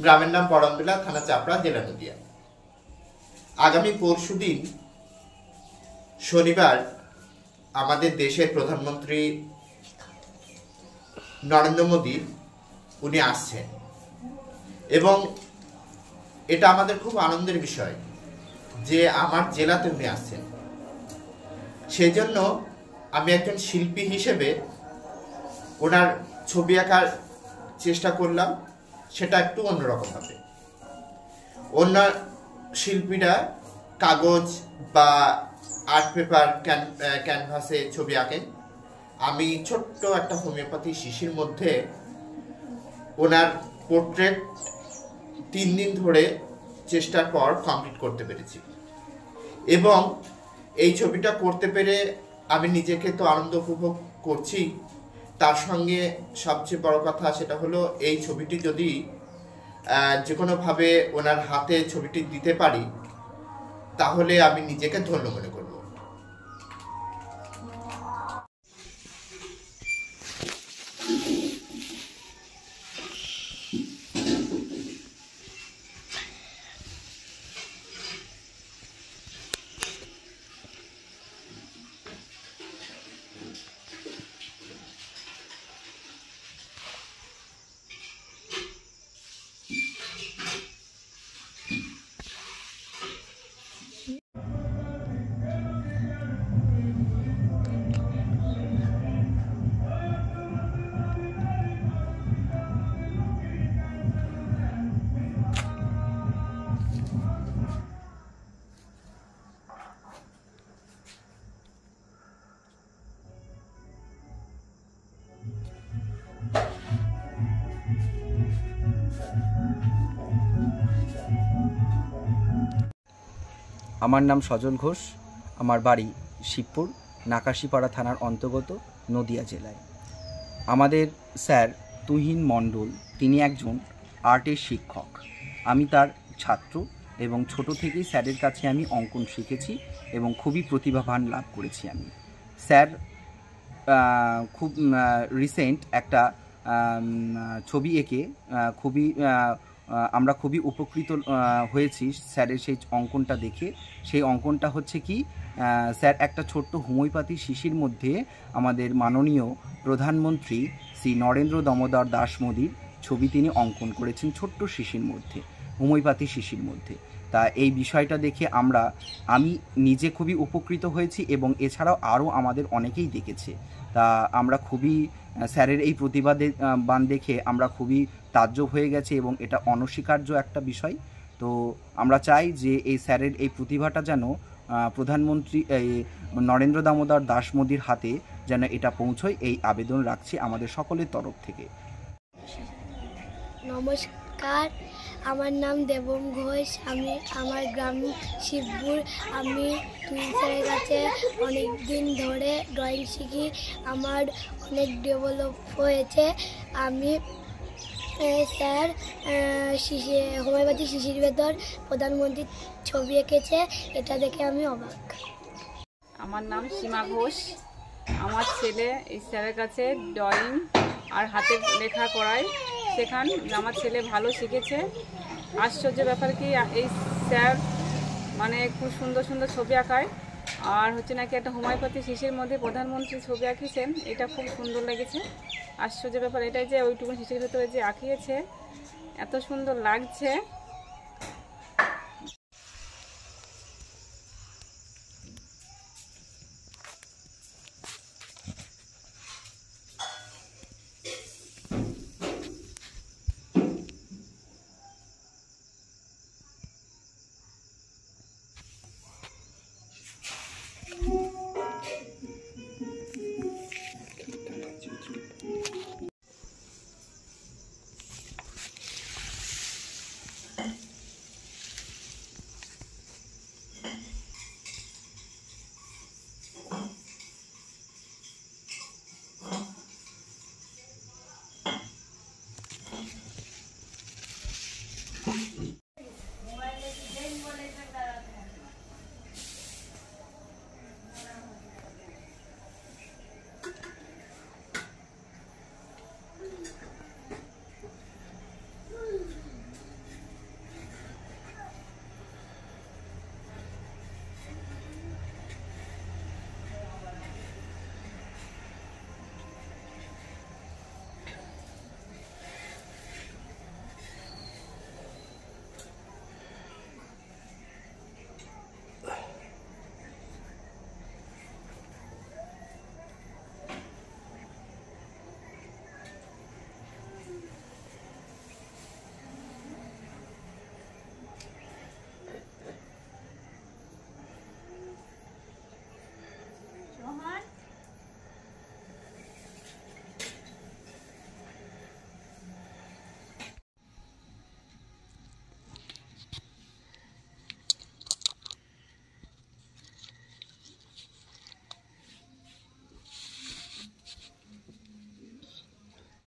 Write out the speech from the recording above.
গ্রামের নাম বড়মবেলা, থানা চাপড়া, জেলা নদিয়া। আগামী পরশুদিন শনিবার আমাদের দেশের প্রধানমন্ত্রী নরেন্দ্র মোদী উনি আসছেন এবং এটা আমাদের খুব আনন্দের বিষয় যে আমার জেলাতে উনি আসছেন। সেই জন্য আমি একজন শিল্পী হিসেবে ওনার ছবি আঁকার চেষ্টা করলাম, সেটা একটু অন্যরকম হবে। অন্য শিল্পীরা কাগজ বা আর্ট পেপার ক্যানভাসে ছবি আঁকেন, আমি ছোট্ট একটা হোমিওপ্যাথি শিশির মধ্যে ওনার পোর্ট্রেট 3 দিন ধরে চেষ্টার পর কমপ্লিট করতে পেরেছি এবং এই ছবিটা করতে পেরে আমি নিজেকে তো আনন্দ উপভোগ করছি, তার সঙ্গে সবচেয়ে বড় কথা সেটা হলো এই ছবিটি যদি যে কোনোভাবে ওনার হাতে ছবিটি দিতে পারি তাহলে আমি নিজেকে ধন্য মনে করব। আমার নাম সজল ঘোষ, আমার বাড়ি শিবপুর, নাকাশিপাড়া থানার অন্তর্গত, নদিয়া জেলায়। আমাদের স্যার তুহিন মণ্ডল, তিনি একজন আর্টের শিক্ষক। আমি তার ছাত্র এবং ছোট থেকেই স্যারের কাছে আমি অঙ্কন শিখেছি এবং খুবই প্রতিভাবান লাভ করেছি আমি। স্যার খুব রিসেন্ট একটা ছবি এঁকে আমরা খুবই উপকৃত হয়েছি স্যারের সেই অঙ্কনটা দেখে। সেই অঙ্কনটা হচ্ছে কি, স্যার একটা ছোট্ট হোমিওপ্যাথি শিশির মধ্যে আমাদের মাননীয় প্রধানমন্ত্রী শ্রী নরেন্দ্র দামোদর দাস মোদীর ছবি তিনি অঙ্কন করেছেন ছোট্ট শিশির মধ্যে, হোমিওপ্যাথি শিশির মধ্যে। তা এই বিষয়টা দেখে আমি নিজে খুবই উপকৃত হয়েছি এবং এছাড়াও আরও আমাদের অনেকেই দেখেছে। তা আমরা খুবই স্যারের এই প্রতিভাবান দেখে আমরা খুবই তাজ্জব হয়ে গেছে এবং এটা অনস্বীকার্য একটা বিষয়। তো আমরা চাই যে এই স্যারের এই প্রতিভাটা যেন প্রধানমন্ত্রী নরেন্দ্র দামোদর দাস মোদীর হাতে যেন এটা পৌঁছয়, এই আবেদন রাখছি আমাদের সকলের তরফ থেকে। নমস্কার, আমার নাম দেবম ঘোষ, আমার গ্রাম শিবপুর। আমি তুহিন স্যারের কাছে অনেক দিন ধরে ড্রয়িং শিখি, আমার অনেক ডেভেলপ হয়েছে। আমি স্যার হোমিওপ্যাথি শিশির ভেতর প্রধানমন্ত্রীর ছবি এঁকেছে, এটা দেখে আমি অবাক। আমার নাম সীমা ঘোষ, আমার ছেলে এই স্যারের কাছে ড্রয়িং আর হাতে লেখা করায় শেখান। আমার ছেলে ভালো শিখেছে। আশ্চর্য ব্যাপার কি, এই স্যার মানে খুব সুন্দর সুন্দর ছবি আঁকায়, আর হচ্ছে নাকি একটা হোমিওপ্যাথি শিশির মধ্যে প্রধানমন্ত্রী ছবি আঁকিয়েছেন, এটা খুব সুন্দর লেগেছে। আশ্চর্য ব্যাপার এটাই যে ওইটুকু শিশির ভেতরে যে আঁকিয়েছে এত সুন্দর লাগছে।